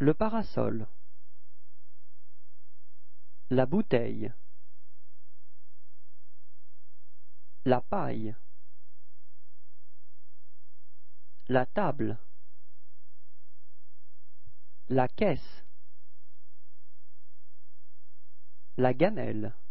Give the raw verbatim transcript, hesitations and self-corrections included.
Le parasol. La bouteille. La paille. La table. La caisse. La gamelle.